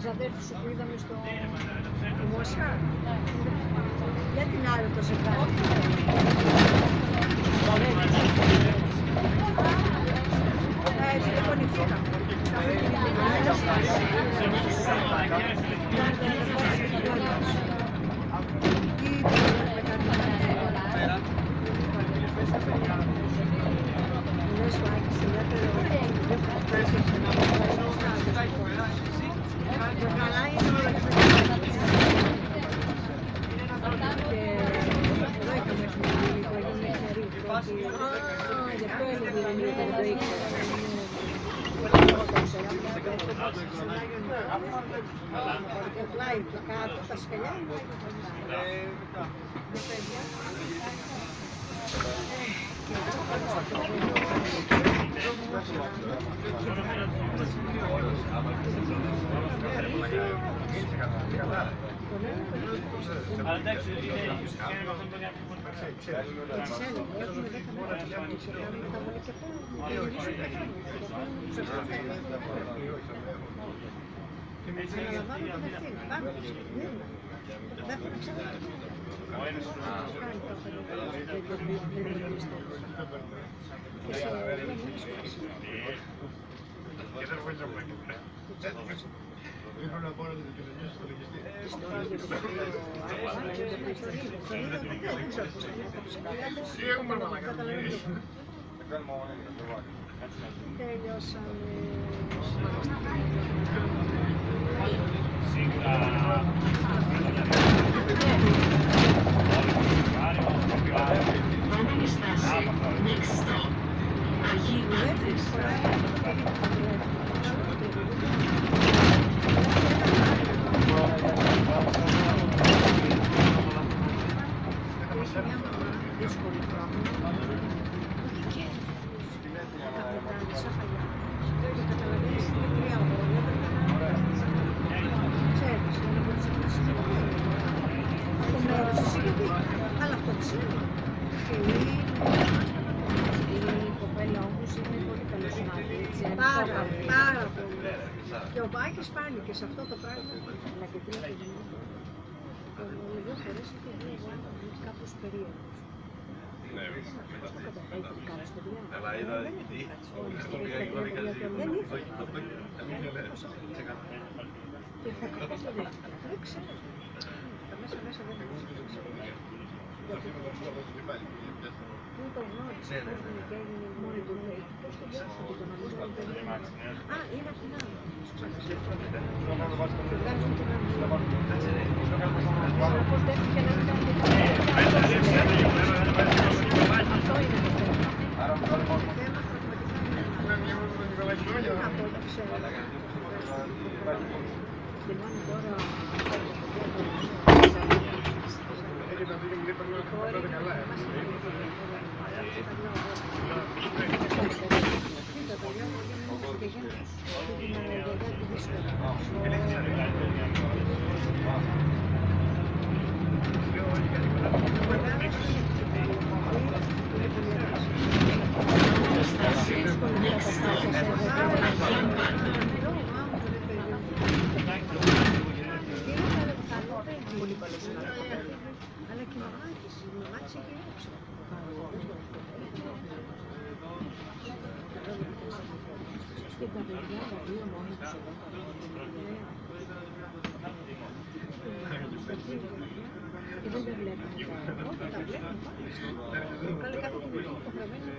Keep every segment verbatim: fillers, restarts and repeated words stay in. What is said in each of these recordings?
αδέρφους σου που είδαμε στο Μόσχα. Για την άλλη το ζευγάρι. Έτσι το πονηθήκαμε. Και ο Βάκης πάλι και σε αυτό το πράγμα, αλλά και τρία και δύο, δύο φορές είχε δύο γουάντα κάπως περίεργος. Αυτό καταφέρει κάπως παιδιά. Αλλά είδα γιατί, δεν ήθελε. Και θα καταφέρει δεν ήθελε. Δεν ξέρω. Τα μέσα μέσα δεν ήθελε. Πού το γνώρισε, πώς τον και έγινε μόνη του λέει, πώς τον ξέρω ότι τον αμέσως τον παιδί. Α, είναι από την άλλη. Πώς δέχτηκε να μην κάνει και τα αυτό είναι το θέμα. Αυτό το ξέρω. Θυμάμαι τώρα αλλά και μαγάτης, η μαγάτης έχει έξω. Και τα παιδιά τα δύο μόνα τους εδώ. Και δεν τα βλέπουν. Όχι, τα βλέπουν πάνω. Καλή κάθε την υποχρεωμένη.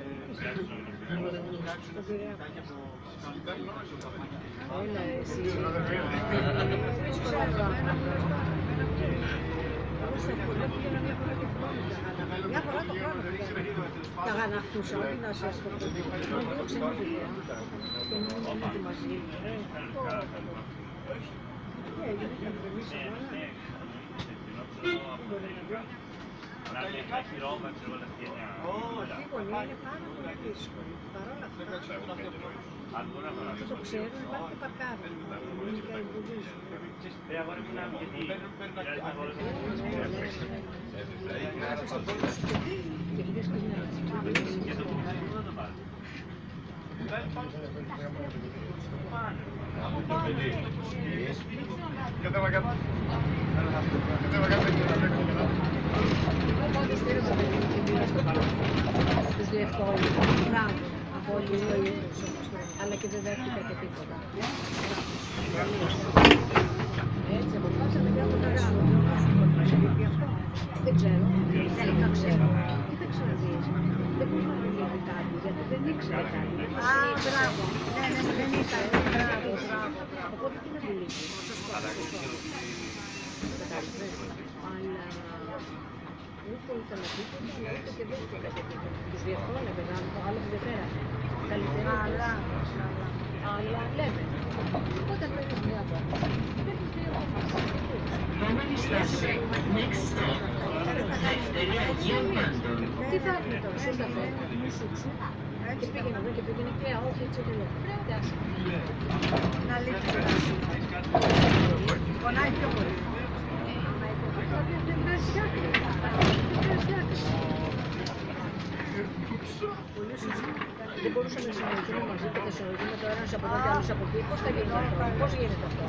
Στο Πειραιά. Έλα εσύ. Δύσκολα πράγματα. Μια φορά το χρόνο τα γαναχτούσα, όχι να σε ασχοληθούν. Μόνο δύο ξενοδοχεία και να μην είναι μαζί. Τι έγινε, θα βρεμίσω όλα. Μπορεί να βρω. Τίποτα, είναι πάρα πολύ δύσκολο. Παρ' όλα αυτά, αυτό το ξέρω, υπάρχει το παρκάρι. Είναι και εμποδίζουν. Και Τους διευκόλυνε. Μπράβο. Από όλη τη ζωή τους. Αλλά και δεν δέχτηκα και τίποτα. Έτσι, αποφάσισαμε και από τα γράμμα. Δεν ξέρω. Δεν θα ξέρω. Τι θα ξαναδείς. Δεν μπορεί να μιλήσει κάτι, γιατί δεν ήξερε κάτι. Α, μπράβο. Ναι, ναι, δεν ήταν. Μπράβο, μπράβο. Οπότε τι να μιλήσει. Αλλά ούτε ήθελα τίποτα, αλλά ούτε και δέχτηκα και τίποτα. Τους διευκόλυνε, άλλο που δεν πέρασε. Καλύτερα. Αλλά, αλλά λέμε. Όταν παίρνεις μια πόρτα, παίρνεις δύο πόρτες. Next stop, Ελευθερία Διαμάντων. Τι θα έρθει τώρα, σωστά φέρνει, μη σούξου. Και πήγαινε εδώ και πήγαινε και όχι έτσι και λέω. Πρέπει άσε. Να λύσει. Πονάει πιο πολύ. Δεν πρέπει φτιάξει. Δεν πρέπει φτιάξει. Πολύ σωστά. Δεν μπορούσαμε να συνεχίσουμε μαζί και να συνεχίσουμε τώρα ένας από εδώ και άλλος από εκεί. Πώς θα γίνει αυτό, πώς γίνεται αυτό.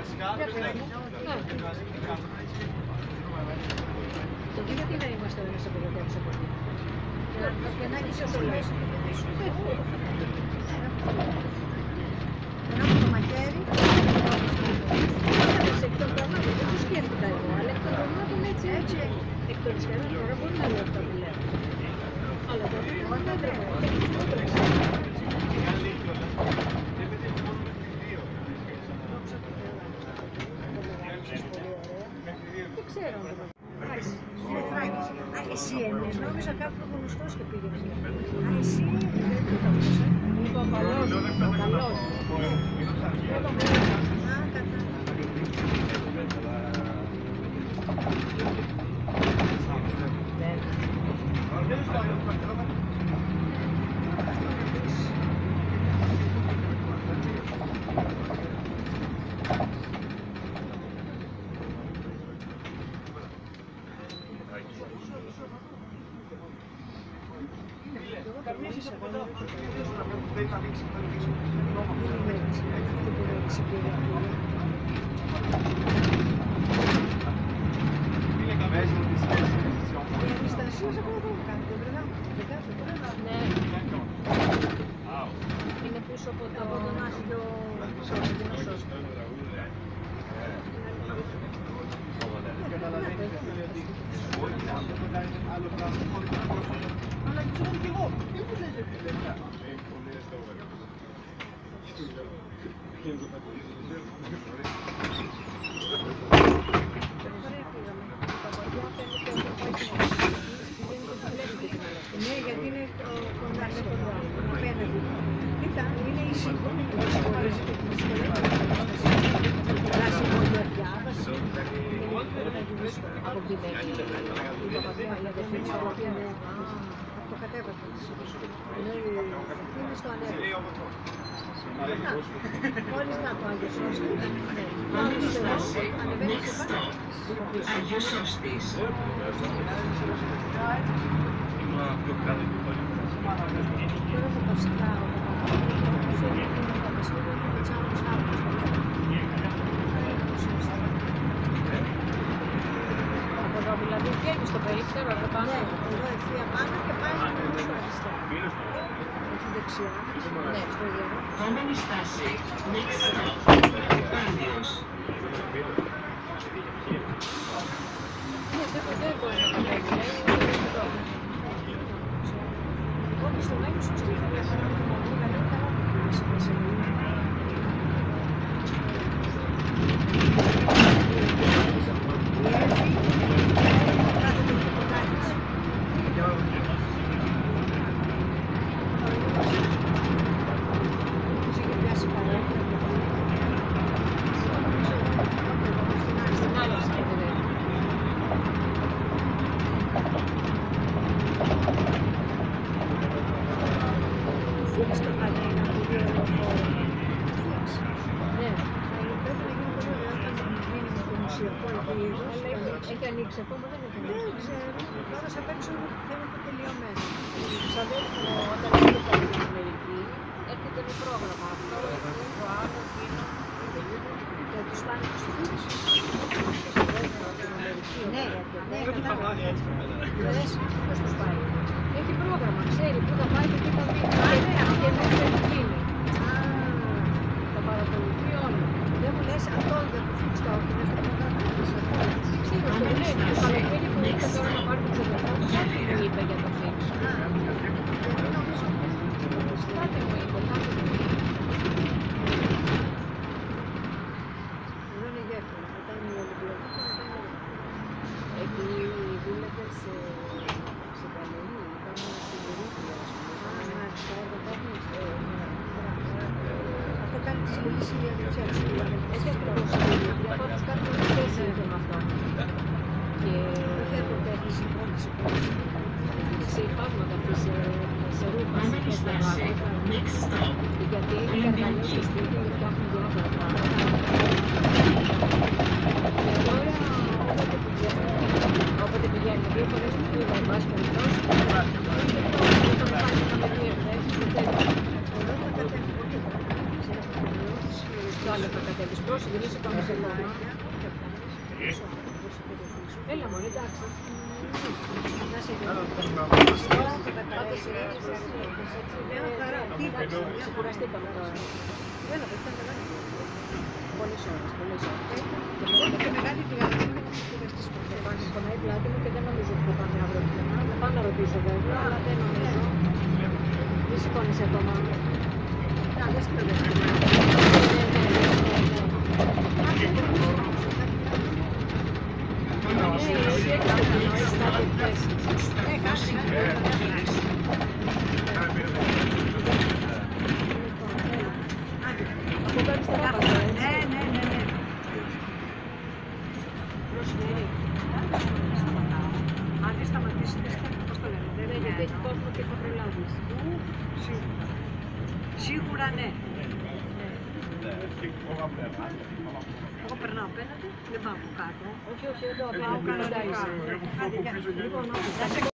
Τότε γιατί να είμαστε ο ένας από εδώ και άλλος από εκεί. Και να έχεις όσο λες. Περνάμε το μαχαίρι. Εκ των πραγμάτων, δεν το σκέφτηκα εγώ, αλλά εκ των πραγμάτων έτσι έτσι. Εκ των υστέρων τώρα μπορεί να λέω αυτά που λέω. Αλλά τότε δεν έπρεπε. Δεν ξέρω. Α, εσύ εννοείς, νόμιζα κάποιο γνωστός και πήγαινε. Α, εσύ δεν το γνώρισα. Είναι ο καλός, ο καλός. Δεν το γνώρισα. Α, κατάλαβα. Είναι πίσω από τον άσυλο σώστο. Αλλά ξέρω και εγώ. Τι μου λέτε φίλε. Ναι, γιατί είναι κοντά απέναντι. Κοίτα, είναι η σύγχρονη που σχολίζει και την σχολίζει. Πράσινη μόλια διάβαση. Από την Μέκη. Η Παπαδία, η αδερφή της, η οποία είναι από το κατέβασμα της. Είναι στο ανέβασμα. Μόλις να το Άγιος Σώστης. Next stop, Άγιος Σώστης. Τώρα θα το σκάω. Από εδώ δηλαδή βγαίνει στο περίπτερο, εδώ πάνω. Ναι, εδώ ευθεία πάνω και πάει στο αριστερά. Εκεί δεξιά. Ναι, στο ίδιο. Επόμενη στάση, next stop, Άγιος. Ναι, δεν μπορεί να το κάνει. Όχι, στον Άγιο Σωστή θα διαφορά το μόνο, αλλά είναι καλά που πήρες μέσα. Έχει ανοίξει ακόμα, δεν έχει ανοίξει. Δεν ξέρω. Τώρα σε παίξω φαίνεται τελειωμένο. Ξαδέρφω όταν έρχεται από την Αμερική, έρχεται κάνει πρόγραμμα. Αυτό, το άλλο, εκείνο. Και τους πάνε τους φίλους. Ναι, ναι, κατάλαβα. Λες, πώς τους πάει. Έχει πρόγραμμα, ξέρει πού θα πάει και τι θα βγει. Και μέχρι θα γίνει. Τα παρακολουθεί όλα. Δεν μου λες αυτό για το φίξ το όχι, στο πρόγραμμα. Ξέρω, το λέει, το καλοκαίρι που ήρθε τώρα να πάρει την ξεδερφά, κάτι μου είπε για το φίξ. Κάτι μου είπε, κάτι μου είπε. Εδώ είναι γέφυρα, μετά είναι η Ολυμπιακή και μετά είναι εκεί δούλευε σε Καλερί, ήταν στην Περίπλια, ας πούμε. Αυτό κάνει τη συλλογή σημεία του Τσέλσι. Έτσι ακριβώς είναι. Για να τους κάνουν τέσσερις με αυτό. Και όχι από τέχνη, συμφώνηση, συμφώνηση. Σε υφάσματα αυτές, σε ρούχα, σε φεσταρά. Γιατί οι καρδαλιές στη στιγμή φτιάχνουν διάφορα πράγματα. Και τώρα, όποτε πηγαίνει δύο φορές που πήγα, εν πάση περιπτώσει, όταν πάει να με δύο εκθέσεις, και τέτοια. Εδώ θα κατέβει πολύ. Το άλλο θα κατέβεις πρόσι, δεν είσαι πάνω σε κόμμα. Έλα μωρέ, εντάξει. Να σε δω. Τώρα θα κατέβεις μια χαρά. Εντάξει, ξεκουραστήκαμε τώρα. Έλα, δεν ήταν μεγάλη. Πολλές ώρες, πολλές ώρες. Και μεγάλη τη γραμμή μου να ξεκουραστείς ποτέ. Πάνε πονάει πλάτη μου και δεν νομίζω ότι θα πάμε αύριο πουθενά. Θα πάω να ρωτήσω βέβαια, αλλά δεν νομίζω. Μη σηκώνεσαι ακόμα. Α, δεν σηκώνεσαι ακόμα. Σίγουρα ναι. Εγώ περνάω απέναντι, δεν πάω από κάτω. Όχι, όχι, εδώ απέναντι. Λοιπόν,